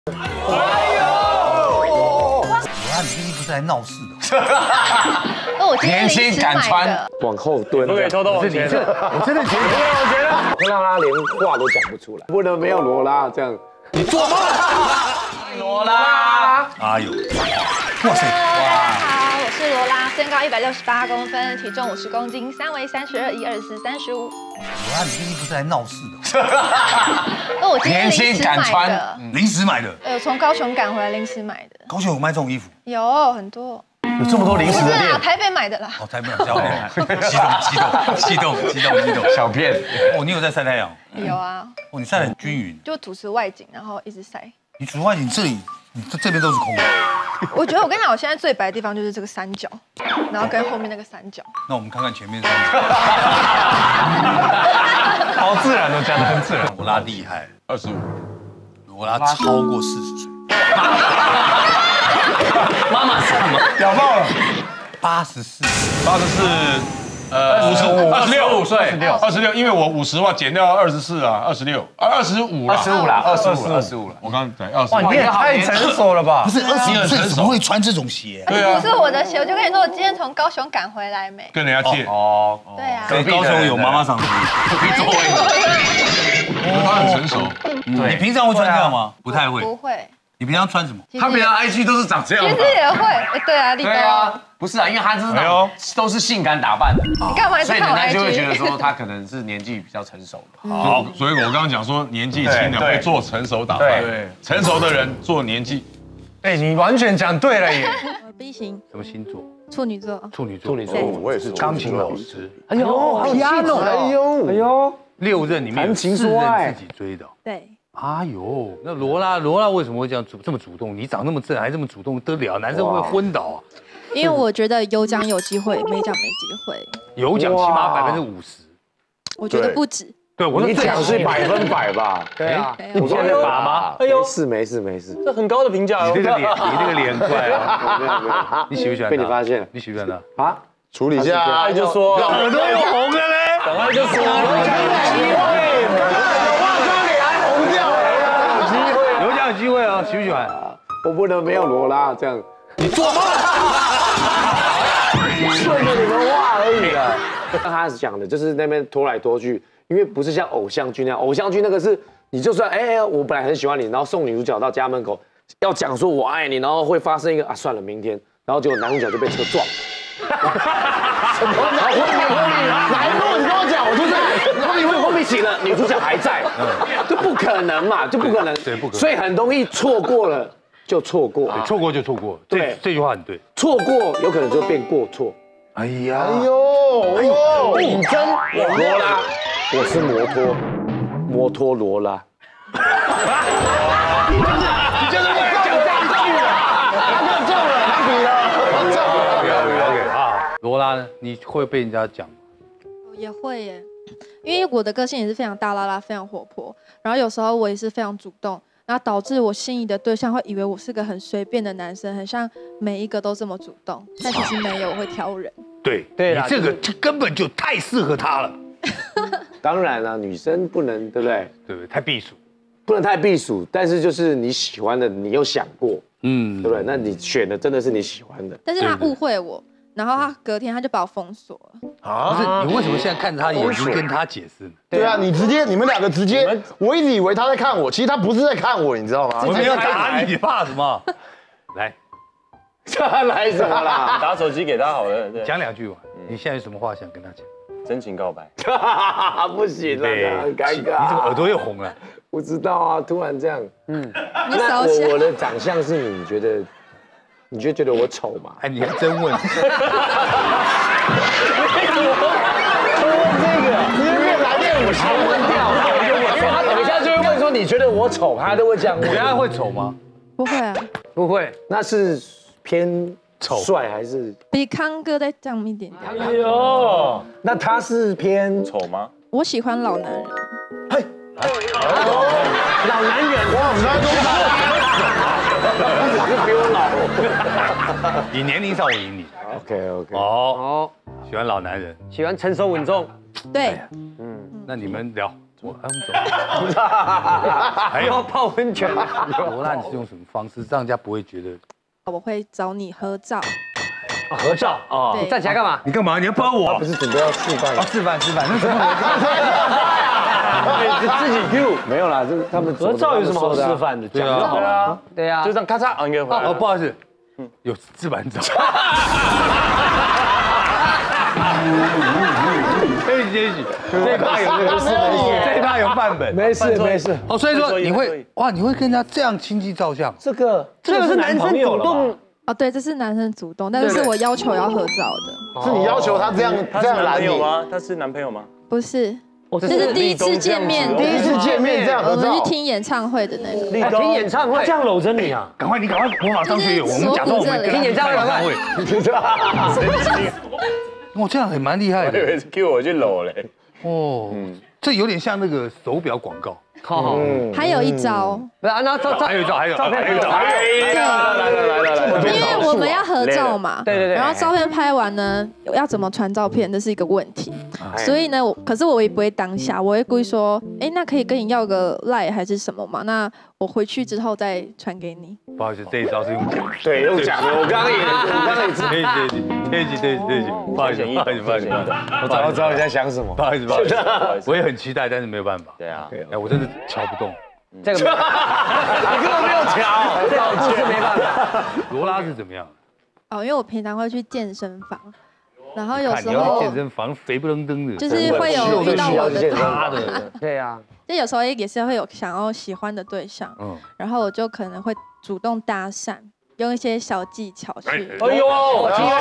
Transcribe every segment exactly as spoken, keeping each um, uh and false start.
哎呦！哇，你这衣服是来闹事的。 那我今天年轻敢穿， 往后蹲， 不可以偷偷往前。 我真的觉得往前了， 会让他连话都讲不出来。不能没有罗拉这样， 你做梦！ 罗拉， 哎呦，哇塞！ 大家好，我是罗拉，身高一百六十八公分，体重五十公斤，三围三十二，一二四三十五。 哇，你这衣服是来闹事的。 那我今天年轻临时买敢穿的， 临时买的， 呃，从高雄赶回来临时买的， 高雄有卖这种衣服？ 有很多。 有这么多零不是啦， 食的店， 台北买的啦。 哦，台北有小店，激动激动激动激动激动， 小片， 哦，你有在晒太阳？ 有啊， 哦，你晒得很均匀。 就主持外景，然后一直晒。 你主外景这里，你这这边都是空的。 我觉得我跟你讲，我现在最白的地方就是这个三角，然后跟后面那个三角。 那我们看看前面三角。 好自然哦，讲得很自然。 罗拉厉害， 二十五， 罗拉超过四十岁， 妈妈什么？ 屌爆了， 八十四。 八十四，呃，五十五，二十六岁，二十六，因为我五十话减掉二十四啊，二十六，啊，二十五啦， 二十五啦，二十五了，二十五了。 我刚刚对二十五， 你也太成熟了吧？ 不是二十五岁怎么会穿这种鞋？ 对啊不是我的鞋，我就跟你说，我今天从高雄赶回来没？ 跟人家借， 哦， 对啊。 可高雄有妈妈桑的衣服， 座他很成熟， 你平常会穿这样吗？不太会。 不会。 你平常穿什么？ 其实也 I G 都是长这样其实也会，哎，对啊，立对高， 啊，不是啊，因为他是那哎种呦都是性感打扮的， 你干嘛一直所以看我人家就会 I G？ 觉得说他可能是年纪比较成熟的。 好，所以我刚刚讲说年纪轻的对会做成熟打扮， 对， 成熟的人做年纪， 哎，你完全讲对了耶！ 我 B 型， 什么星座？ 处女座。 处女座。处女座我也是钢琴老师。 哎呦，好压哦！ 哎呦， 哎呦， 六任里面有四任自己追的。 对。 哎呦，那罗拉罗拉为什么会这样主这么主动？你长那么正，还这么主动，得了？男生会不会昏倒啊？ 因为我觉得有奖有机会，没奖没机会。 有奖起码百分之五十。 我觉得不止。 对，我你讲是百分百吧？ 对啊， 我现在拔吗？ 哎呦没事没事没事， 这很高的评价哦。 你这个脸，你这个脸很快啊！ 没有没有， 你喜不喜欢他？ 被你发现了， 你喜不喜欢他？ 啊？ 处理一下， 他就说耳朵又红了嘞！ 赶快就说有奖有机会哦，喜不喜欢？ 我不能没有罗拉这样， 你做梦！ 顺着你们话而已啊。刚他讲的就是那边拖来拖去，因为不是像偶像剧那样，偶像剧那个是你就算哎、欸，我本来很喜欢你，然后送女主角到家门口，要讲说我爱你，然后会发生一个啊算了明天，然后结果男主角就被车撞。什么？哪一部你跟我讲，我就在后面会后面醒了，女主角还在，就不可能嘛，就不可能， 对，不可能。 所以很容易错过了就错过， 错过就错过。 对， 这句话很对。 错过有可能就变过错。 哎呀， 哎呦，哎呦， 你真罗拉，我是摩托，摩托罗拉。你就是你就是为了讲这一句了，他就中了，他比了，中了。 OK 啊，罗拉呢？你会被人家讲吗？ 也会耶，因为我的个性也是非常大拉拉，非常活泼，然后有时候我也是非常主动，然后导致我心仪的对象会以为我是个很随便的男生，很像每一个都这么主动，但其实没有，我会挑人。 对对啦你这个这根本就太适合他了， 当然了，女生不能对不对？ 对不对？太避暑。 不能太避暑，但是就是你喜欢的，你有想过， 嗯， 对不对？那你选的真的是你喜欢的。 但是他误会我，然后他隔天他就把我封锁了。 不是你为什么现在看着他眼睛跟他解释呢？ 对啊，你直接你们两个直接，我一直以为他在看我，其实他不是在看我，你知道吗？ 我没有打你，怕什么？来， 他来什么啦？ 打手机给他好了，对， 讲两句吧。你现在有什么话想跟他讲？ 真情告白。 不行了，很尴你怎么尬。 耳朵又红了？ 不知道啊，突然这样。嗯， 你那扫下我我的长相是你觉得，你就觉得我丑吗？ 哎，你还真问。 这个，你越来越有先问掉，他等一下就会问说你觉得我丑，他都会这样问。 你觉得他会丑吗？ 不会啊， 不会。 那是偏丑帅还是？ 比康哥再降一点点。 哎呦， 那他是偏丑吗？ 我喜欢老男人。 嘿，老男人，哇，那都是比我老。 你年龄上我赢你。 OK OK。 哦，喜欢老男人。 喜欢成熟稳重。 对， 嗯，那你们聊我哎，我们走。还有泡温泉。 罗拉，你是用什么方式让人家不会觉得？ 我会找你合照。 合照哦， 对你站起来干嘛？ 你干嘛？你要帮我？ 不是准备要示范啊，示范示范，那什么？ 自己 Q 没有啦，就是他们合照有什么好示范的？ 对啊讲就好了。对啊，就这样咔嚓，哦，应该回来哦，不好意思，有自版照。可以接起，这一趴有这个是这一趴有范本。 没事没事， 哦，所以说你会哇，你会跟人家这样亲戚照相？ 这个这个是男生主动， 哦，对，这是男生主动，但是是我要求要合照的， 是你要求他这样这样拦你吗？他是男朋友吗？ 不是，这是第一次见面， 第一次见面这样合照我们去，听演唱会的那个。 立冬听演唱会，这样搂着你啊？ 赶快，你赶快模仿张学友，我们假装我们听演唱会赶快哇，这样很蛮厉害的。 我以为是 Q 我去搂嘞。 哦，这有点像那个手表广告。 好， 还有一招， 然后照照还有一招，还有照片，还有照片， 对， 来来来来来， 因为我们要合照嘛， 对对对然后照片拍完呢，要怎么传照片，这是一个问题。所以呢，我可是我也不会当下，我会故意说，哎，那可以跟你要个 line 还是什么嘛？那我回去之后再传给你。 不好意思，这一招是用讲的。 对，用讲的，我刚刚也，我刚刚也知道。 对对对对对对对，不好意思，不好意思，不好意思， 我早就知道你在想什么。 不好意思，不好意思，我也很期待，但是没有办法。 对啊， 哎，我真的瞧不动。 这个你根本没有调，这个故事没办法。 罗拉是怎么样？ 哦，因为我平常会去健身房，然后有看你要时候健身房肥不楞登的， 就是会有遇到我的他的， 对啊， 就有时候也是会有想要喜欢的对象， 嗯， 然后我就可能会主动搭讪，用一些小技巧去。 哎呦，我听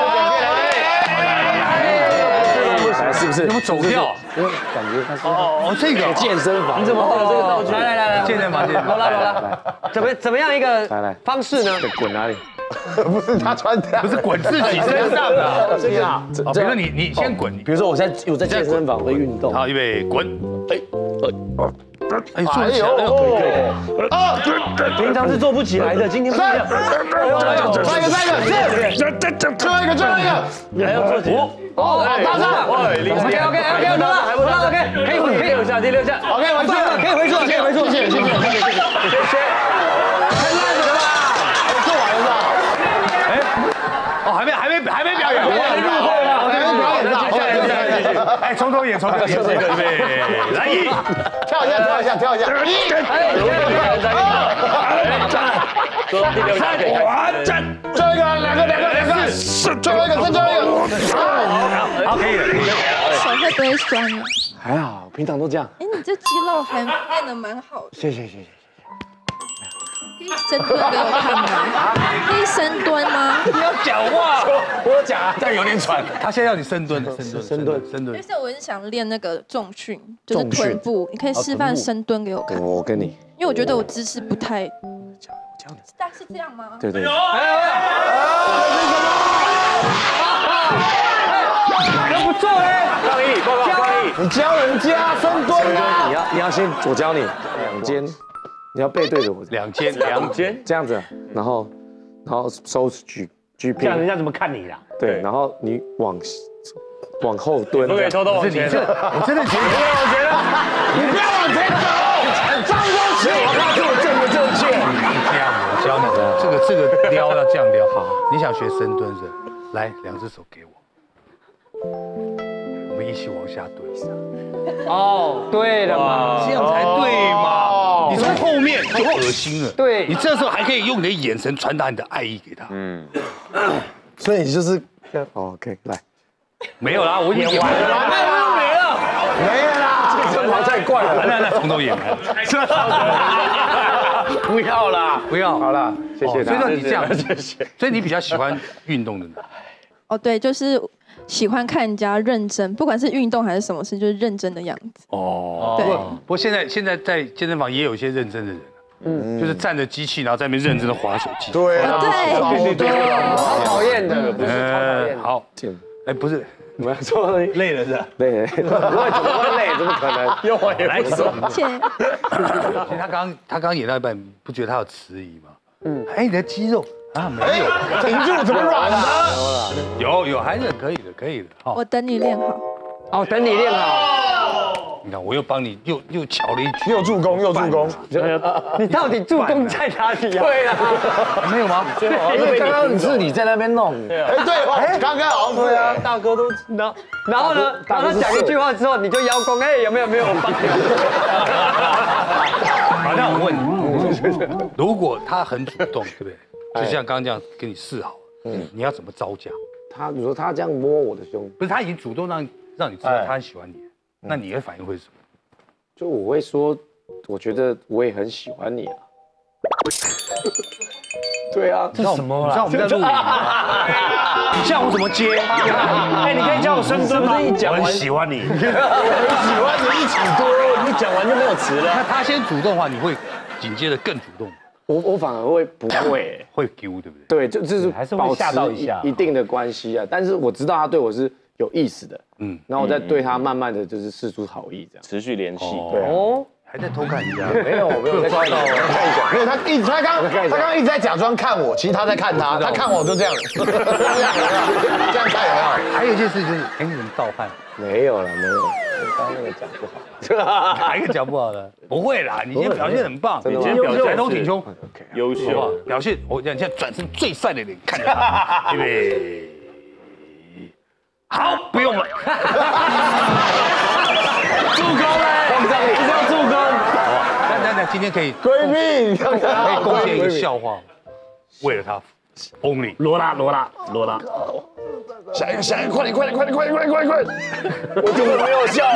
来，是不是？ 怎么走掉？ 因为感觉他是哦哦，这个健身房， 你怎么会有这个道具？来来来来， 健身房，健身房， 罗拉罗拉，怎么怎么样一个来来方式呢？ 滚哪里？ 不是他穿的， 不是滚自己身上的。 这个啊， 哦，比如说你你先滚， 比如说我在我在健身房会运动， 好，预备滚。哎哎，坐哎起来，哎呦， 呦，啊， 平常是做不起来的，今天不一样。 再一个，再一个，是，最后一个，最后一个， 还要做几？哦，搭上。OK OK OK， 罗拉罗拉 OK， 可以可以六下，第六下。 OK，完成了， 可以回去，可以回去， 谢谢，谢谢，谢谢，谢谢， 谢谢。太烂了吧！ 做完了是吧？ 哎，哦，还没还没还没表演， 还没入会啊，还没表演呢， 接下来接下来继续，哎，从头演，从头演，预备，来一， 跳一下，跳一下，跳一下，一， 哎，第六下可以开始。 最后一个，两个，两个，两个，是最后一个，是最后一个， 好，可以了，可以了。 手会不会酸啊？ 还好，平常都这样。 哎，你这肌肉还练得蛮好的， 谢谢谢谢。 可以深蹲给我看吗？可以深蹲吗？ 不要讲话， 我讲啊， 这样有点喘。他现在要你深蹲，深蹲， 深蹲深蹲因为。是我是想练那个重训，就是重训臀部，你可以示范深蹲给我看， 我跟你， 因为我觉得我姿势不太，大是这样吗？ 对对。 不错哎，抗议报告抗议。 你教人家深蹲你啊， 要你要先，我教你两肩，你要背对着我， 两肩，两肩， 这样子，然后然后手举举这样人平， 家怎么看你啦？ 对，然后你往往后蹲， 不可以偷偷往前。 不是你这，我真的觉得， 往前了。 你不要往前走，上周起，我告诉我正不正确？ 这样，我教你，这个这个撩要这样撩。好，你想学深蹲是？来，两只手给我，我们一起往下蹲。 哦，对了嘛， 这样才对嘛！你从后面就恶心了。 对你这时候还可以用你的眼神传达你的爱意给他。 嗯， 所以你就是哦 OK 来， 没有啦，我已经演完了， 没了。 没了啦， 这个跑太快了， 那那从头演完。 不要啦， 不要， 好啦，谢谢他所以说，你这样， 谢谢。 所以你比较喜欢运动的呢？ 哦，对，就是喜欢看人家认真，不管是运动还是什么事，就是认真的样子。 哦， 对不过不过现在现在在健身房也有一些认真的人，嗯，就是站着机器，然后在那边认真的划手机。 对啊， 对对对对， 超讨厌的，不是超讨厌的。 好，哎，不是， 我们要做累了是吧？ 累，不会怎么会累？怎么可能？ 又我也不说。 而且其实他刚他刚演到一半，你不觉得他有迟疑吗？嗯，哎，你的肌肉啊没有， 停住怎么软的？ 有有还是可以的，可以的。好， 我等你练好。 哦，等你练好。 你看我又帮你又又巧了一句， 又助攻又助攻， 你到底助攻在哪里啊？对啊， 没有吗？ 因为刚刚是你在那边弄， 哎对哦，刚刚好像是啊， 大哥都然后然后呢，然后他讲一句话之后，你就邀功，哎，有没有没有我帮你？ 好，那我问你，如果他很主动，对不对？就像刚刚这样跟你示好，嗯，你要怎么招架？ 他你说他这样摸我的胸， 不是他已经主动让让你知道他很喜欢你，那你的反应会是什么？ 就我会说，我觉得我也很喜欢你啊。对啊， 这什么？你知道我们在录影吗？你叫我怎么接？ 哎，你可以叫我深蹲吗？ 我很喜欢你， 喜欢你一起多， 你讲完就没有词了。 那他先主动的话，你会紧接着更主动， 我我反而会不会会丢，对不对？ 对，就就是还是会保持吓到一下一定的关系啊。但是我知道他对我是有意思的，嗯，然后我再对他慢慢的就是释出好意，这样持续联系。 对啊。 哦， 还在偷看人家？ 没有，我没有抓到，看一下。 没有他一直他刚他刚刚一直在假装看我，其实他在看他，他看我就这样，这样这样看有没有？ 还有一件事就是，哎，你怎么盗汗？ 没有了，没有。刚刚那个讲不好， 哪一个讲不好的？不会啦，你今天表现很棒， 真的吗你今天抬头挺胸， 优好不好？表现，我讲你现在转身最帅的脸看着他，对不对？好，不用了。 助攻嘞，这是要助攻。 好吧，那那那今天可以闺蜜， 可以贡献一个笑话，为了他 ，only 罗拉罗拉罗拉， 下一个下一个，快点快点快点快点快点快点快点！ 我怎么没有笑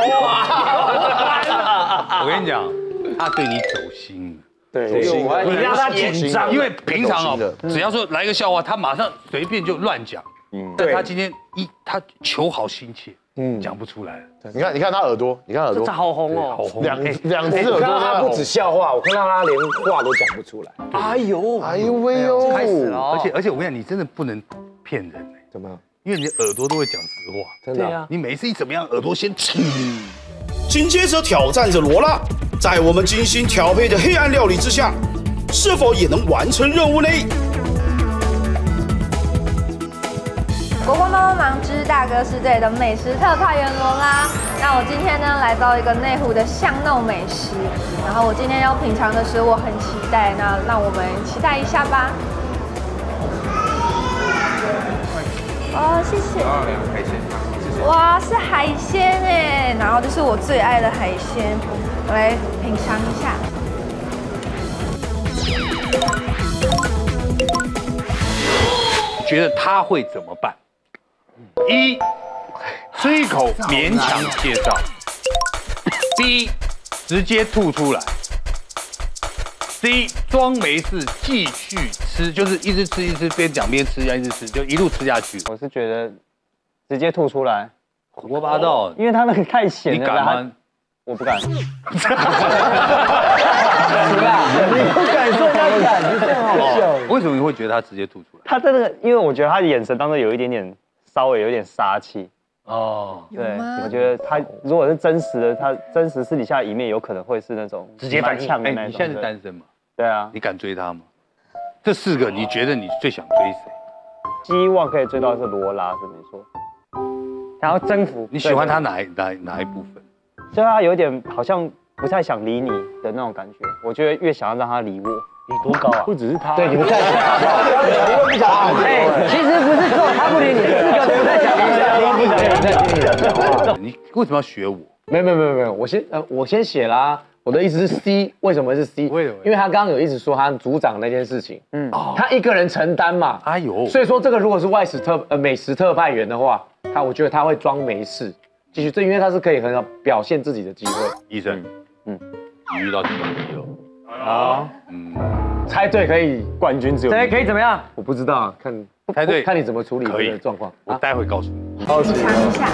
话？ 我跟你讲，他对你走心了。 对， 你让他紧张， 因为平常哦，只要说来个笑话，他马上随便就乱讲。嗯，但他今天一他求好心切，嗯，讲不出来。 你看你看他耳朵，你看耳朵， 这好红哦， 好红， 两两只耳朵我看到他不止笑话，我看到他连话都讲不出来。 哎呦， 哎呦喂呦， 开始了。 而且而且我跟你讲，你真的不能骗人哎， 怎么？ 因为你的耳朵都会讲实话， 真的啊？ 你每次一怎么样，耳朵先吃。 紧接着挑战着罗拉，在我们精心调配的黑暗料理之下，是否也能完成任务呢？ 国光帮帮忙之大哥是队的美食特派员罗拉。那我今天呢来到一个内湖的巷弄美食，然后我今天要品尝的食物我很期待，那让我们期待一下吧。哦，谢谢。哇，是海鲜哎，然后这是我最爱的海鲜，我来品尝一下。 你觉得他会怎么办？一，吃一口勉强介绍 ；B， 直接吐出来 ；C， 装没事继续吃，就是一直吃一直吃，边讲边吃，一直吃，就一路吃下去。 我是觉得直接吐出来， 胡说八道， 因为他那个太咸了。 你敢吗？ 我不敢。你不敢说他敢，你这样好笑。 为什么你会觉得他直接吐出来？ 他的那个，因为我觉得他的眼神当中有一点点稍微有点杀气。 哦， 对，我觉得他如果是真实的，他真实私底下一面有可能会是那种直接反呛的那种。 你现在是单身吗？ 对啊。 你敢追他吗？这四个你觉得你最想追谁？ 希望可以追到是罗拉是没错。然后征服。 你喜欢他哪一哪哪一部分？ 就他有点好像不太想理你的那种感觉，我觉得越想要让他理我。你多高啊？不只是他，对，你们在想，你又不想哎，其实不是只有他不理你，四个都在想你，不想在听你的讲话。 你为什么要学我？ 没有没有没有没有，我先呃我先写啦。我的意思是 C， 为什么是 C？ 为什么？因为他刚刚有一直说他组长那件事情，嗯，他一个人承担嘛。 哎呦， 所以说这个如果是外食特呃美食特派员的话，他我觉得他会装没事。继续，这因为他是可以很好表现自己的机会。 医生，嗯，你遇到这个问题了。 好，嗯，猜对可以冠军只有。 猜可以怎么样？ 我不知道，看猜对看你怎么处理这个状况。 我待会告诉你。 好， 品尝一下。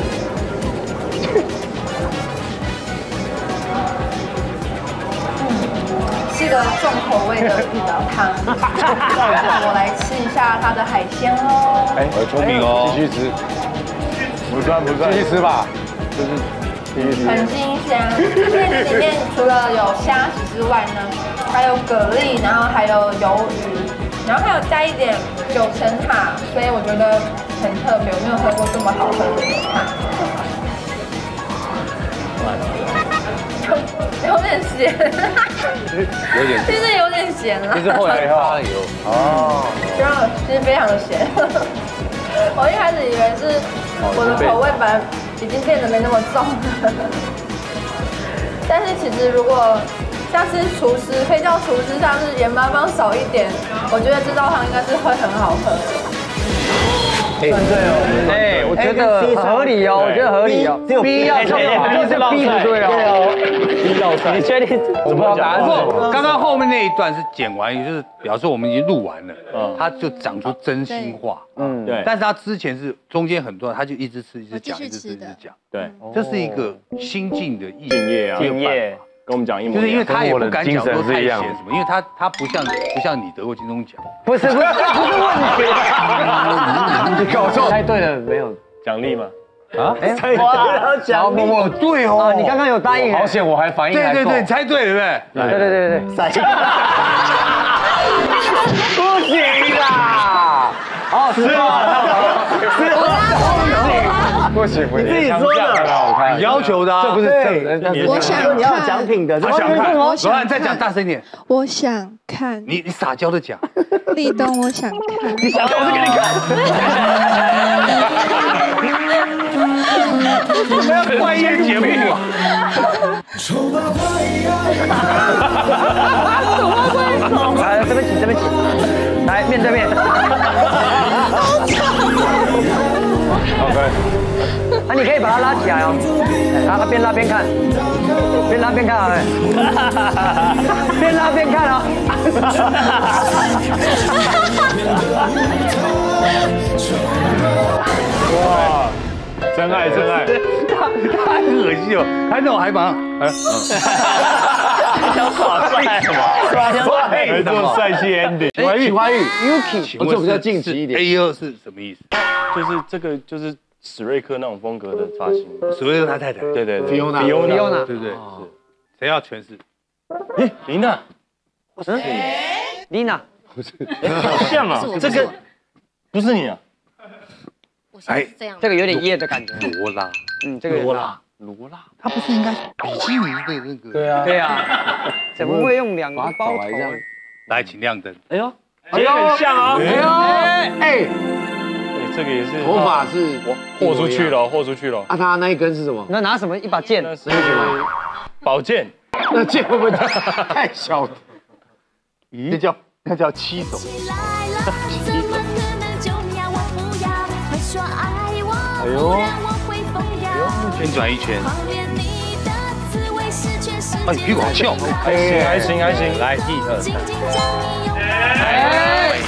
是一个重口味的玉老汤。我来吃一下它的海鲜哦。 哎，聪明哦， 继续吃。 不算不算， 继续吃吧，就是继续吃。 很新鲜，因为里面除了有虾子之外呢，还有蛤蜊，然后还有鱿鱼，然后还有加一点九层塔，所以我觉得很特别，我没有喝过这么好喝的塔。 有点咸， 有点， 其实有点咸了。 就是后来发了以后， 哦，这样其实非常的咸。我一开始以为是我的口味本来已经变得没那么重了，但是其实如果下次厨师可以叫厨师，下次盐巴放少一点，我觉得这道汤应该是会很好喝。 对哦，哎，我觉得合理哦，我觉得合理哦。只有 B 要错，就是 B 不对哦。B 要错，你确定？ 怎么答案？刚刚后面那一段是剪完，也就是表示我们已经录完了，他就讲出真心话。嗯，对。但是他之前是中间很多，他就一直吃，一直讲，一直吃，一直讲。对，这是一个心境的意敬业啊， 敬业。 跟我们讲一模一样， 就是因为他也不敢讲说太咸什么，因为他他不像不像你得过金钟奖， 不是不是不是问题， 你搞错，猜对了没有奖励吗？ 啊，哎，哇，奖励， 对哦， 你刚刚有答应， 好险，我还反应还够， 对对对，猜对了对不对？ 对对对对，赛，不行啦，哦，是啊，是啊， 不行不行， 你自己说的， 你要求的， 这不是我想你要奖品的， 他想看，罗汉再讲大声一点， 我想看， 你你撒娇的讲， 立冬我想看， 你想看我就给你看，我要怪音节目啊。 来这边请这边请，来面对面。OK， 啊，你可以把它拉起来哦，然后边拉边看，边拉边看啊，边拉边看啊。 哇，真爱真爱， 他他很恶心哦，他那种还马上，哎， 想耍帅什么？耍帅， 来做帅气 ending。 许怀玉，许怀玉 ，Yuki， 这比较晋级一点。 A 二是什么意思？ 就是这个就是史瑞克那种风格的发型。 史瑞克他太太， 对对对 ，Fiona，Fiona， 对不对？是。谁要诠释？ 哎，琳娜， 嗯，琳娜， 不是，好像啊，这个不是你啊。 哎，这样， 这个有点夜的感觉。 罗拉， 嗯，这个罗拉，罗拉，他不是应该比基尼的那个？ 对啊， 对啊，怎么会用两个包头？ 来，请亮灯。 哎呦， 哎呦，很像啊！ 哎呦，哎， 这个也是头发是豁出去了，豁出去了。 啊，他那一根是什么？ 那拿什么？一把剑？ 那是宝剑。 那剑会不会太小了？ 咦，那叫那叫七手。哎呦，旋转一圈。哎，比我翘， 还行还行还行。 来，一二三。 哎，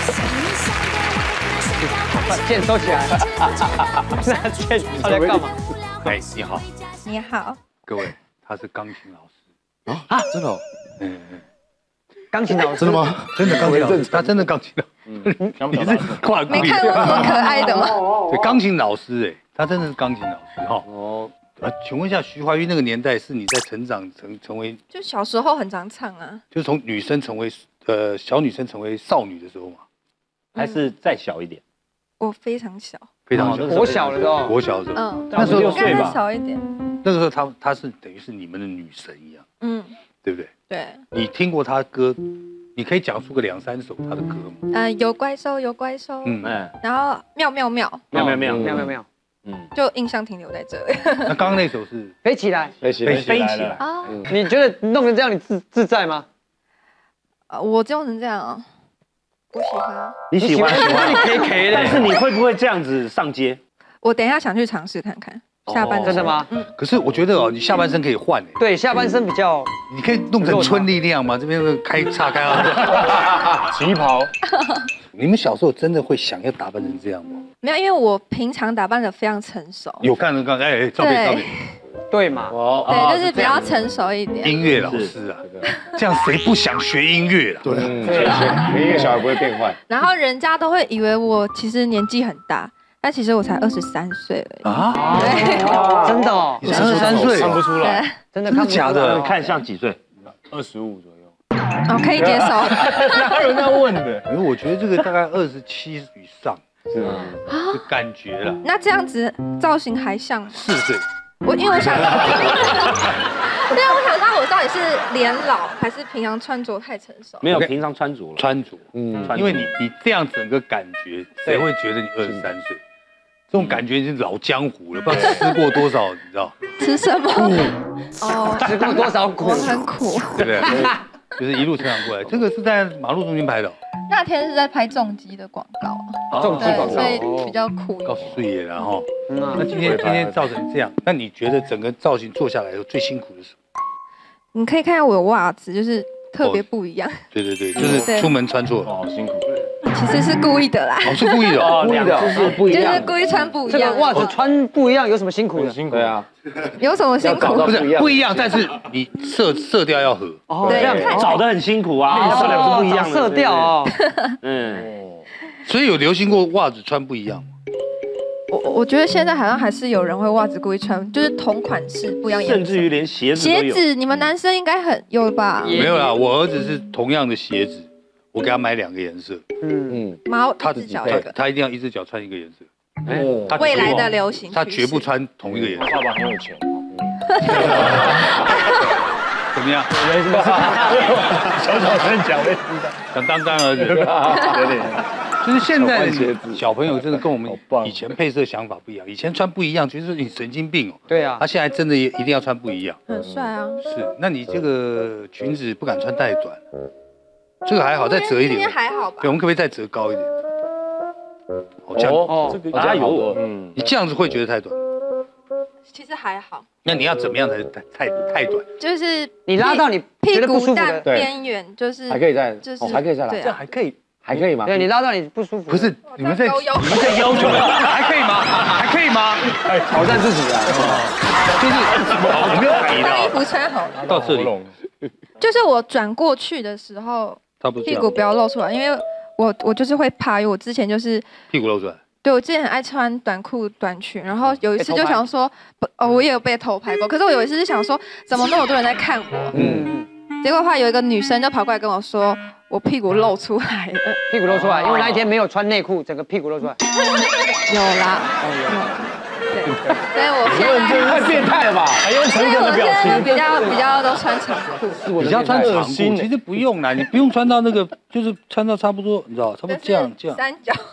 把剑收起来。那剑他在干嘛？ 哎，你好。 你好。 各位，他是钢琴老师。 啊，真的？ 嗯嗯。 钢琴老师？ 真的吗？ 真的钢琴老师，他真的钢琴老师。嗯，你是跨没看过那么可爱的吗？ 对，钢琴老师哎，他真的是钢琴老师哈。哦。呃，请问一下，徐怀钰那个年代是你在成长成成为， 就小时候很常唱啊， 就是从女生成为呃小女生成为少女的时候吗？ 还是再小一点？ 我非常小， 非常小， 国小的时候， 国小的时候， 嗯， 那时候六岁吧， 小一点。 那个时候她她是等于是你们的女神一样， 嗯， 对不对？ 对。 你听过她歌，你可以讲出个两三首她的歌吗？ 嗯，有怪兽，有怪兽，嗯，然后妙妙妙， 妙妙妙， 妙妙妙。 嗯，就印象停留在这里。 那刚刚那首是飞起来， 飞起来， 飞起来啊！ 你觉得弄成这样你自自在吗？ 啊，我就能这样啊，我喜欢。 你喜欢喜欢， 你可以可以的。 但是你会不会这样子上街？ 我等一下想去尝试看看。下半身真的吗？ 嗯。 可是我觉得哦，你下半身可以换诶。 对，下半身比较， 你可以弄成春丽那样吗？这边开岔开啊， 旗袍。 你们小时候真的会想要打扮成这样吗？ 没有，因为我平常打扮的非常成熟。 有看到刚哎哎，照片照片。 对嘛？ 哦，对，就是比较成熟一点。 音乐老师啊，这样谁不想学音乐啊？ 对，音乐小孩不会变坏。 然后人家都会以为我其实年纪很大，但其实我才二十三岁而已。啊？ 对，真的哦， 你二十三岁看不出来， 真的看不假的， 看像几岁？二十五左右。 哦，可以接受。 哪有那问的？ 因为我觉得这个大概二十七以上，是啊，感觉了。 那这样子造型还像吗？ 四岁。 我因为我想，对啊，我想知道我到底是脸老还是平常穿着太成熟？ 没有平常穿着了， 穿着，嗯，因为你你这样整个感觉，谁会觉得你二十三岁？这种感觉已经老江湖了，不知道吃过多少，你知道？ 吃什么？哦， 吃过多少苦？ 很苦， 对不对？就是一路成长过来。这个是在马路中间拍的。 那天是在拍重机的广告， 重机广告， 所以比较苦。 告碎耶，然后，那今天今天造成这样，那你觉得整个造型做下来最辛苦的是什么？ 你可以看到我有袜子，就是特别不一样。 对对对，就是出门穿错了， 好辛苦。 其实是故意的啦， 哦，是故意的， 故意的，就是不一样， 就是故意穿不一样。 袜子穿不一样有什么辛苦的？ 辛苦， 对啊， 有什么辛苦？ 不是不一样，但是你色色调要合。 哦，这样找的很辛苦啊，色调是不一样的色调哦。 嗯，所以有流行过袜子穿不一样吗？ 我我觉得现在好像还是有人会袜子故意穿，就是同款式不一样颜色， 甚至于连鞋子都有。 鞋子你们男生应该很有吧？ 没有啦，我儿子是同样的鞋子，我给他买两个颜色。 嗯嗯，猫他一只脚一个， 他一定要一只脚穿一个颜色。 哦，未来的流行， 他绝不穿同一个颜色。 爸爸很有钱。 怎么样？ 没什么，小小声讲，我也知道。 想当干儿子，有点。就是现在小朋友真的跟我们以前配色想法不一样，以前穿不一样，觉得你神经病哦。 对啊， 他现在真的也一定要穿不一样。 很帅啊。 是，那你这个裙子不敢穿太短，这个还好，再折一点。 今天还好吧？ 对，我们可不可以再折高一点？哦，这样哦，这个加油， 嗯，你这样子会觉得太短。 其实还好。 那你要怎么样才是太太太短？ 就是你拉到你屁股觉得不舒服蛋的边缘，就是还可以再， 就是还可以再来， 对啊这样还可以，还可以吗？ 对你拉到你不舒服， 不是你们在你们在要求，还可以吗？还可以吗？ 哎，挑战自己啊！ 就是我没有比把衣的， 服穿好了。 到这里， 就是我转过去的时候，屁股不要露出来，因为我我就是会怕，因为我之前就是屁股露出来。 对，我之前很爱穿短裤短裙，然后有一次就想说，不，哦，我也有被偷拍过。可是我有一次是想说，怎么那么多人在看我？嗯，结果后来有一个女生就跑过来跟我说，我屁股露出来了。 屁股露出来，因为那一天没有穿内裤，整个屁股露出来。 有啦，对，所以我现在太变态了吧？还用成人的表情？ 比较比较都穿长裤， 比较穿长裤，其实不用啦，你不用穿到那个，就是穿到差不多，你知道，差不多这样这样。 三角。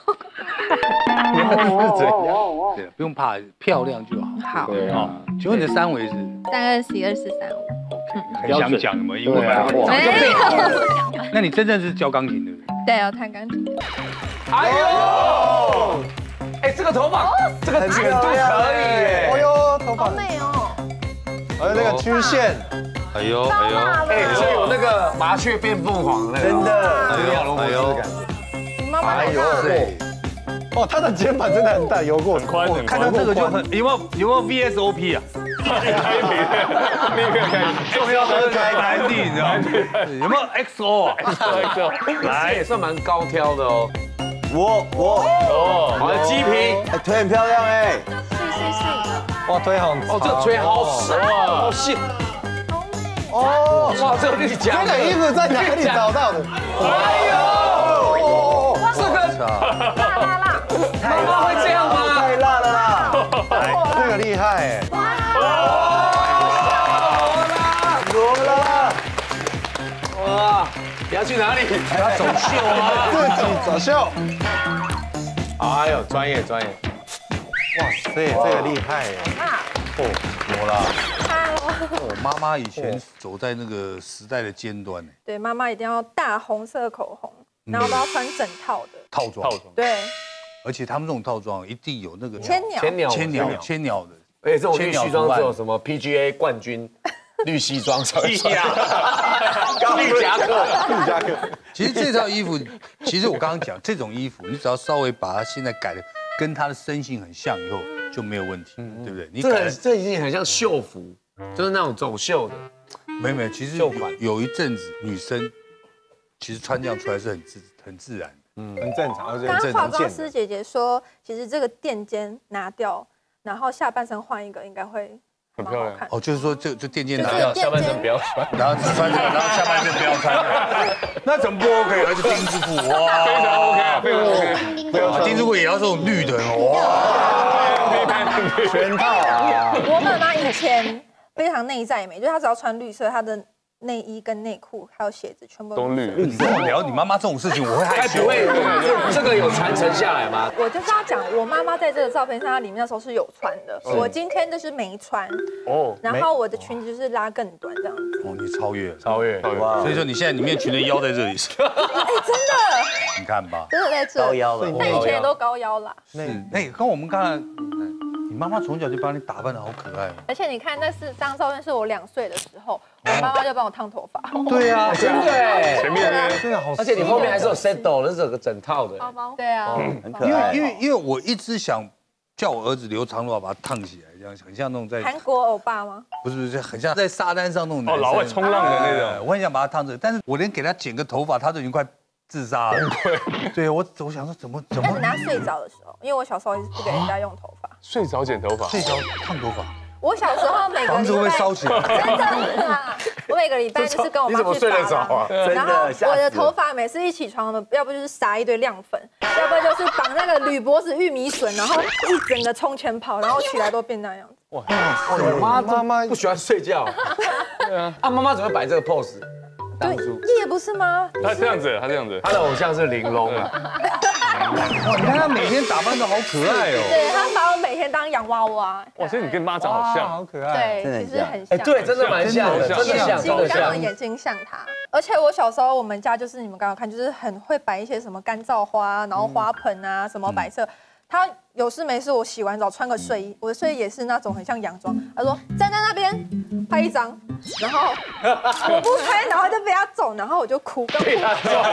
对，不用怕，漂亮就好。 好。 啊，请问你的三围是？ 三二四二四三五。 很想讲的嘛，因为没有。 那你真正是教钢琴的？ 对，我弹钢琴。 哎呦！哎，这个头发，这个卷度可以耶！ 哎呦，头发好美哦！ 还有那个曲线， 哎呦哎呦， 哎，这有那个麻雀变凤凰那个， 真的， 哎呦哎呦，感觉。 你妈妈哎呦，哦，他的肩膀真的很大，游过很宽很宽。 看到这个就很有没有有没有 V S O P 啊？ 开屏，立刻开屏， 重要的开难地，你知道吗？有没有 X O 啊？ 来也算蛮高挑的哦。 我我哦，好的鸡皮， 哎，腿很漂亮哎， 是是是， 哇，腿好哦，这腿好长，好细， 哦， 哇，这个绿甲， 这个衣服在哪里找到的？ 哎呦，这个辣辣辣， 妈妈会这样吗？ 太辣了啦，这个厉害哎，罗拉， 哇，你要去哪里？ 他走秀啊，自己走秀，哎呦，专业专业，哇塞，这个厉害哎，哦，罗拉。 我妈妈以前走在那个时代的尖端呢。 对，妈妈一定要大红色口红，然后都要穿整套的套装。套装。 对。 而且他们这种套装一定有那个千鸟、 千鸟、 千鸟、千鸟的。 而且这种绿西装只有什么 P G A 冠军绿西装才会穿。绿夹克， 绿夹克。 其实这套衣服，其实我刚刚讲这种衣服，你只要稍微把它现在改的跟他的身形很像以后就没有问题，对不对？你这很这已经很像秀服。就是那种走秀的， 没有没有，其实有一阵子女生其实穿这样出来是很自很自然，嗯， 很正常，而且刚刚化很正常妆师姐姐说，其实这个垫肩拿掉，然后下半身换一个，应该会很漂亮。 哦，就是说这这垫肩拿掉， 下半身不要穿， 然后只穿这个，然后下半身不要穿。那怎么不 OK？而且丁字裤，哇， 非常 OK，非常 OK。 对啊，丁字裤也要这种绿的，哇。 全套啊！ 我妈妈以前非常内在美，就是她只要穿绿色，她的内衣跟内裤还有鞋子全部都绿色。 你跟我聊你妈妈这种事情，我会害羞。 不会，这个有传承下来吗？ 我就是要讲，我妈妈在这个照片上，她里面那时候是有穿的，我今天就是没穿。哦。然后我的裙子就是拉更短这样子。 哦，你超越， 超越， 所以说你现在里面裙的腰在这里。 哎，真的。 你看吧， 真的在这。 高腰了。 那以前也都高腰啦。 是，那跟我们刚才，你妈妈从小就把你打扮得好可爱。 而且你看，那是这张照片是我两岁的时候，我妈妈就帮我烫头发。 对啊， 真的哎， 前面呢， 真的好，而且你后面还是有 settle，那是有个整套的。 包包。对啊， 很可爱。 因为因为因为我一直想叫我儿子留长头发，把它烫起来，这样很像那种在韩国欧巴吗？ 不是不是，很像在沙滩上那种男生。 哦，老外冲浪的那种。 我很想把它烫着，但是我连给他剪个头发，他都已经快自杀了。对，我我想说怎么怎么。 但是他睡着的时候，因为我小时候也是不给人家用头发。 睡着剪头发， 睡着烫头发。 我小时候每个房子会不会烧起来？ 真的啊！我每个礼拜就是跟我妈去发廊，然后我的头发每次一起床，要不就是撒一堆亮粉，要不就是绑那个铝箔纸玉米笋，然后一整个冲前跑，然后起来都变那样子。 哇，妈妈妈不喜欢睡觉。对啊，啊，妈妈怎么摆这个 pose？ 对，也不是吗？ 他这样子，他这样子， 他的偶像是玲珑啊。 哇，你看他每天打扮的好可爱哦。 对，他把我每天当洋娃娃。 哇，所以你跟妈长好像， 好可爱。 对，其实很像。 哎，对，真的蛮像的，真的像，真的刚好眼睛像他。而且我小时候，我们家就是你们刚刚看，就是很会摆一些什么干燥花，然后花盆啊，什么摆设。他有事没事，我洗完澡穿个睡衣，我的睡衣也是那种很像洋装。他说站在那边拍一张，然后我不拍，然后就被他揍，然后我就哭，跟哭。对，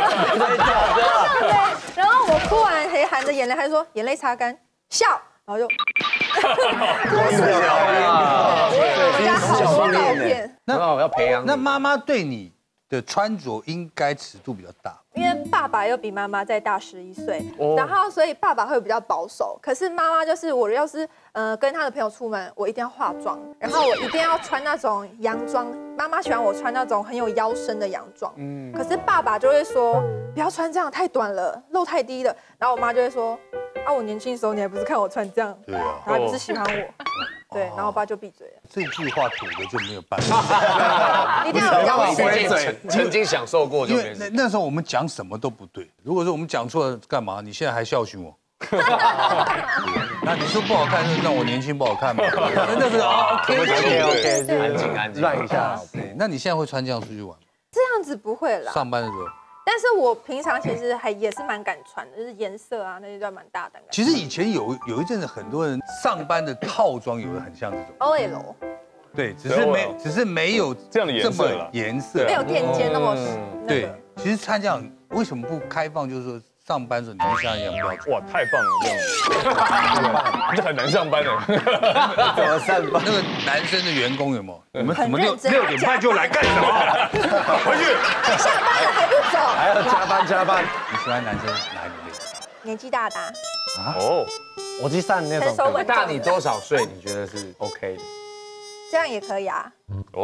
然后我哭完还含着眼泪，他就说眼泪擦干，笑，然后就。真是笑啊！我家好多照片。 那我要培养。 那妈妈对你的穿着应该尺度比较大。 因为爸爸又比妈妈再大十一岁，然后所以爸爸会比较保守，可是妈妈就是我要是呃跟他的朋友出门，我一定要化妆，然后我一定要穿那种洋装，妈妈喜欢我穿那种很有腰身的洋装，嗯，可是爸爸就会说不要穿这样太短了，露太低了，然后我妈就会说啊我年轻的时候你还不是看我穿这样， 对啊， 然后不是喜欢我。对，然后我爸就闭嘴了。 这句话赌的就没有办法， 一定要有腰身。 曾经享受过， 因为那那时候我们讲什么都不对。如果说我们讲错了，干嘛？你现在还教训我？那你说不好看，是让我年轻不好看吗？真的是啊 ，OK OK OK， 安静安静， 让一下。那你现在会穿这样出去玩吗？ 这样子不会啦。 上班的时候。 但是我平常其实还也是蛮敢穿的，就是颜色啊那些都蛮大胆。 其实以前有有一阵子，很多人上班的套装有的很像这种 O L， 对，只是没只是没有这样的颜色了， 颜色没有垫肩那么对。其实他这样为什么不开放？就是说上班的时候你就像一样标准。 哇，太棒了，这样，这很难上班的。 怎么上班？ 那个男生的员工有没有？你们怎么六六点半就来干什么？回去。 下班了还不走？ 还要加班加班。 你喜欢男生哪一类？ 年纪大的。 啊？ 哦， 我去上那种。 大你多少岁？你觉得是 OK 的？ 这样也可以啊。 哦。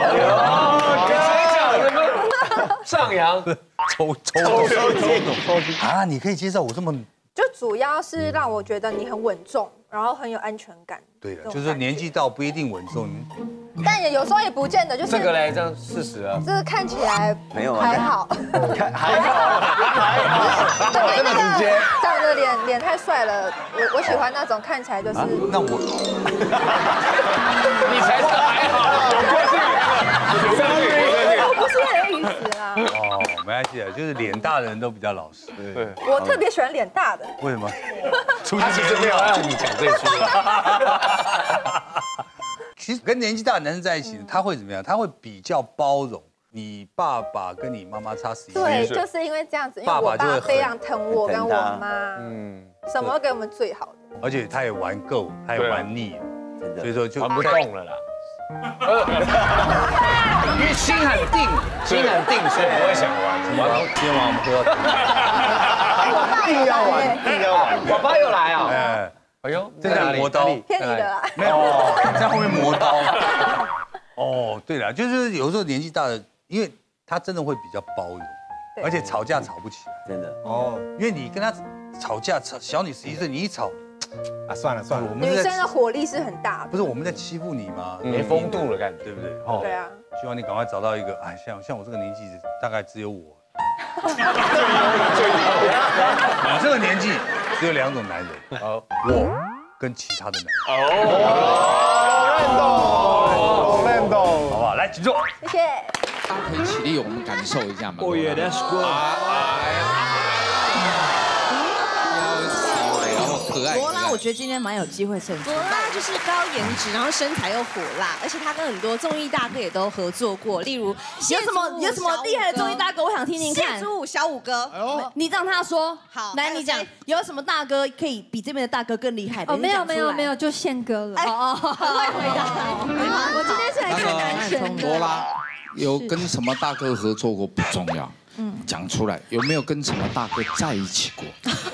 上扬。 抽抽抽抽抽啊！你可以接受我这么？ 就主要是让我觉得你很稳重，然后很有安全感。 对了，就是年纪到不一定稳重。 但也有时候也不见得，就是这个嘞，这样事实啊。 这个看起来没有还好， 还好，还好， 这么直接。长得脸脸太帅了，我我喜欢那种看起来就是。 那我， 你才是还好，有个性。 我不是那个意思啊。 哦，没关系啊，就是脸大的人都比较老实。 对。 我特别喜欢脸大的。 为什么？ 他其实没有让你讲这句。 其实跟年纪大的男生在一起，他会怎么样？他会比较包容。你爸爸跟你妈妈差十一岁， 对，就是因为这样子，因为我爸非常疼我跟我妈，嗯，什么都给我们最好的。 而且他也玩够，他也玩腻了，真的，所以说就玩不动了啦。因为心很定，心很定，所以不会想玩。 玩，今天晚上我们喝到。 一定要玩，一定要玩。 我爸又来啊！ 哎， 哎呦， 在哪里磨刀？ 骗你的啦！ 没有，在后面磨刀。哦，对了，就是有时候年纪大的，因为他真的会比较包容，而且吵架吵不起来， 真的。 哦，因为你跟他吵架，吵小你十一岁，你一吵， 啊，算了算了，我们女是在生的火力是很大的。 不是我们在欺负你吗？ 没风度了感觉， 对不对？ 哦， 对啊， 希望你赶快找到一个，哎，像像我这个年纪，大概只有我。我这个年纪只有两种男人，哦，我跟其他的男人。 哦，认懂， 好不好？来，请坐。 谢谢。 大家可以起立，我们感受一下嘛。 哦耶 ，That's good。 然后可爱。 罗拉，我觉得今天蛮有机会胜出。罗拉就是高颜值，然后身材又火辣，而且她跟很多综艺大哥也都合作过，例如有什么有什么厉害的综艺大哥，我想听听看。谢祖武、小五哥，你让他说。好，来你讲，有什么大哥可以比这边的大哥更厉害的？ 哦，没有没有没有，就宪哥了。 哦，很会回答。 我今天是来看男神的。 罗拉有跟什么大哥合作过不重要，嗯，讲出来有没有跟什么大哥在一起过？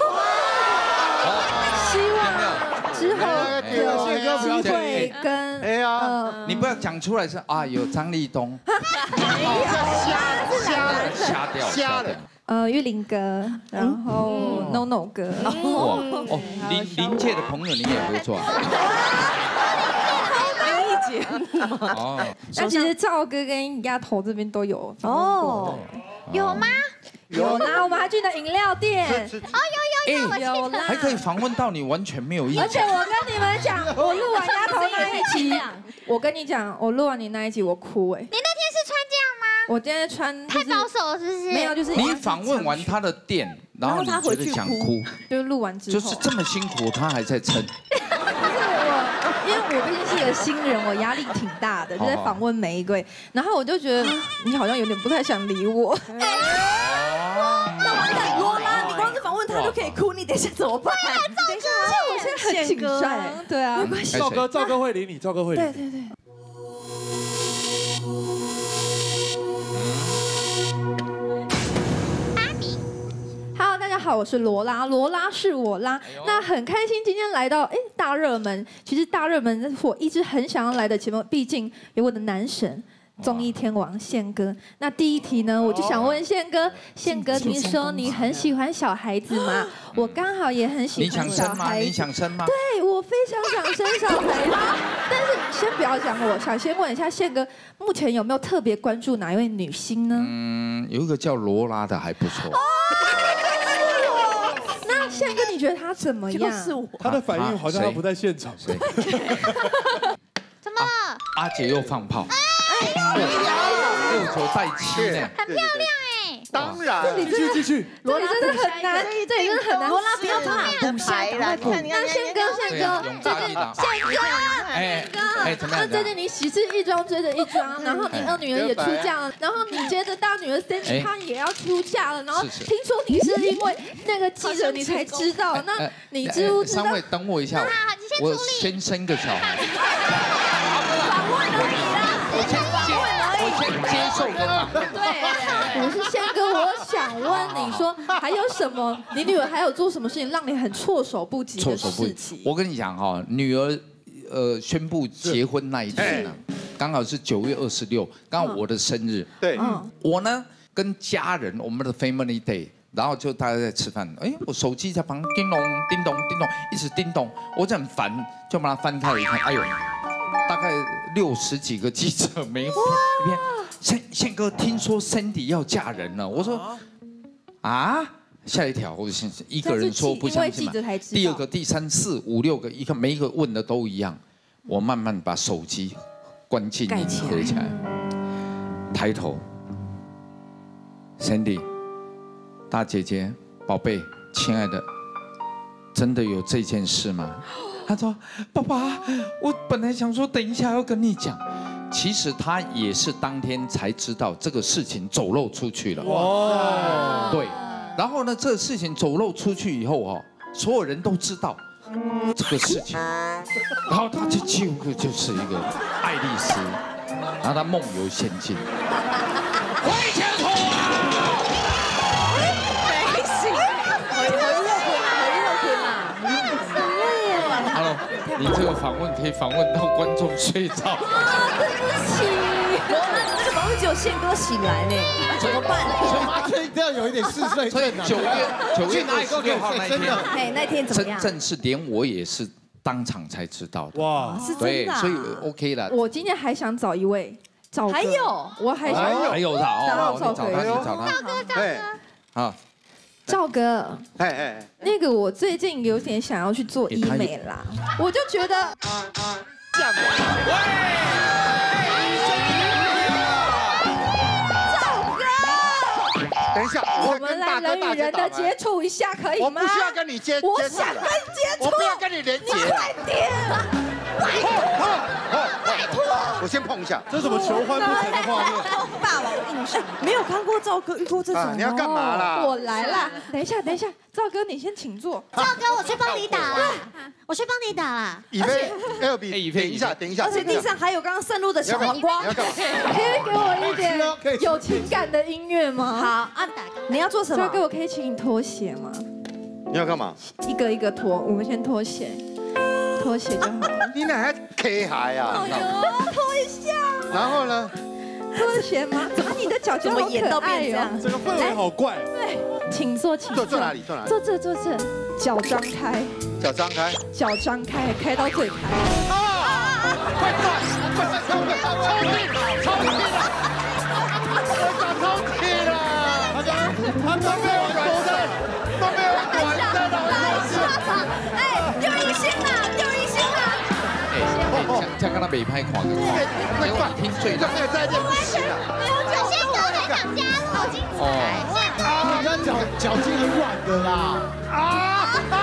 希望之后有机会跟哎呀，你不要讲出来是啊，有张立东，瞎掉，瞎掉。 呃，玉林哥，然后 No No 哥， 哦哦，临临界的朋友你也合作啊？ 灵异节目哦，那其实赵哥跟丫头这边都有哦，有吗？ 有啦，我们还去的饮料店。 哦，有有有，我有啦， 还可以访问到你，完全没有意见。 而且我跟你们讲，我录完丫头那一集，我跟你讲，我录完你那一集，我哭哎。 你那天是穿这样吗？ 我今天穿太保守了，是不是？ 没有，就是你访问完他的店，然后你觉得想哭， 就录完之后， 就是这么辛苦，他还在撑。 因为我毕竟是一个新人，我压力挺大的，就在访问玫瑰，然后我就觉得你好像有点不太想理我。 那完蛋，罗拉，你光是访问他就可以哭，你等一下怎么办？ 等一下，我现在很紧张，对啊， 没关系，赵哥，赵哥会理你，赵哥会理你。 对对对。Hello， 大家好，我是罗拉，罗拉是我拉。那很开心今天来到哎大热门，其实大热门是我一直很想要来的节目，毕竟有我的男神。综艺天王宪哥，那第一题呢，我就想问宪哥，宪哥，听说你很喜欢小孩子吗？我刚好也很喜欢小孩子。 你想生吗？ 对，我非常想生小孩子。但是先不要讲，我想先问一下宪哥，目前有没有特别关注哪一位女星呢？ 嗯，有一个叫罗拉的还不错。 那宪哥，你觉得她怎么样？ 是我。 他的反应好像他不在现场。 怎么了？ 阿姐又放炮。六球带七呢， 很漂亮哎！ 当然， 继续继续，罗拉真的很难，这里真的很难。 罗拉不要怕，补牌啦！ 你看，你看， 那宪哥，宪哥， 最近宪哥，哎哎，怎么样？ 最近你喜事一桩追着一桩，然后你二女儿也出嫁了，然后你接着大女儿 Sandy 她也要出嫁了，然后听说你是因为那个记者你才知道，那你知不知道？ 三位等我一下，我先生个小孩。 访问而已啦， 我先接，我先接受个访问。 对，我是宪哥，我想问你说，还有什么？你女儿还有做什么事情让你很措手不及的事情？ 我跟你讲哈，女儿呃宣布结婚那一天呢，刚好是九月二十六，刚好我的生日。 对， 我呢跟家人我们的 family day。然后就大家在吃饭，哎，我手机在旁叮咚叮咚叮咚，一直叮咚，我就很烦，就把它翻开一看，哎呦，大概六十几个记者没一边，宪宪哥听说 Sandy 要嫁人了，我说啊，吓一跳，我先一个人说不相信嘛，第二个、第三、四、五、六个，一看每一个问的都一样，我慢慢把手机关静音合起来，抬头 ，Sandy。大姐姐，宝贝，亲爱的，真的有这件事吗？他说：“爸爸，我本来想说等一下要跟你讲，其实他也是当天才知道这个事情走漏出去了。哇，对，然后呢，这个事情走漏出去以后哦，所有人都知道这个事情，然后他就几乎就是一个爱丽丝，然后他梦游仙境，回前途啊！” Hello， 你这个访问可以访问到观众睡着。 对不起， 罗拉，你这个访问不只有宪哥醒来呢，怎么办？ 麻醉一定要有一点嗜睡所以症啊。 九月九月二十六号那一天， 哎，那天怎么样？ 真正是连我也是当场才知道的。 哇， 是真对， 的啊。 所以 OK 了。 我今天还想找一位赵哥， 还有， 我还想还有他哦， 赵你找他，你找他。 赵哥，赵哥。 好， 赵哥， 哎哎， 那个我最近有点想要去做医美啦，我就觉得这样。等一下， 我们来人与人的接触一下，可以吗？ 我不需要跟你接， 我想跟接触， 我不要跟你连接。 快点， 拜托，拜托，我先碰一下。 这什么求欢不成的画面？ 霸王硬上，没有看过赵哥遇过这种。 你要干嘛啦？ 我来啦！等一下，等一下，赵哥你先请坐。 赵哥，我去帮你打啦，我去帮你打啦。 以飞 L B，等一下，等一下。 而且地上还有刚刚渗入的小黄瓜。 你要干嘛？ 可以给我一点有情感的音乐吗？ 好啊，你要做什么？ 赵哥，我可以请你脱鞋吗？ 你要干嘛？ 一个一个脱，我们先脱鞋，脱鞋就好了。 你哪还 K 鞋啊？ 哎呦，脱一下。 然后呢？ 脱鞋吗？怎么你的脚就好可爱哦？ 这个氛围好怪。 对，请坐，请坐。坐哪里？坐哪里？ 坐这，坐这。脚张开。 脚张开。 脚张开，开到最开。 啊！快转！快转！超快！超气了！超气了！我脚超气了！他刚他都没有短身，都没有短身了，我哎，丢一星啦，丢一星啦！ 哎，像刚刚美拍狂的，结果你听最这没有再见不行了。 没有脚，宪哥还想加入，好精彩！ 啊，人家脚脚筋很软的啦。啊！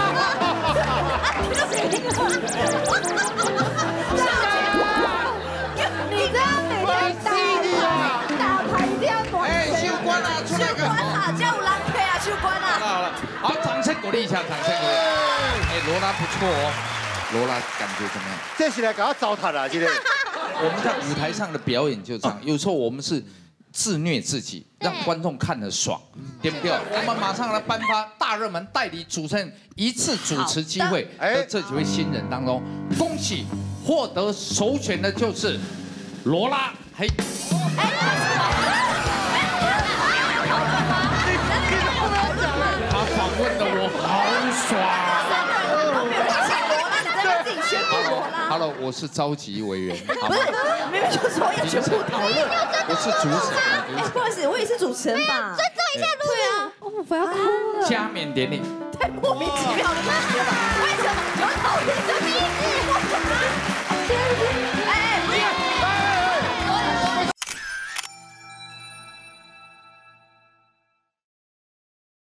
你这样每天打打牌一定要暖哎，秀官啊，出来个！ 秀官啊，这样有人配啊，秀官啊！ 好了，好，掌声鼓励一下，掌声鼓励。哎，罗拉不错哦，罗拉感觉怎么样？ 这是来给他糟蹋了，今天。 我们在舞台上的表演就这样，有时候我们是自虐自己，让观众看得爽，对不对？我们马上来颁发大热门代理主持人一次主持机会的这几位新人当中，恭喜获得首选的就是罗拉。嘿，他访问的我好爽。Hello， 我是召集委员。 不是，明明就说要全部讨论。 我是主持人。 哎，不好意思，我也是主持人吧？ 尊重一下路人。 哦，我要哭了。 加冕典礼。 太莫名其妙的东西了吧？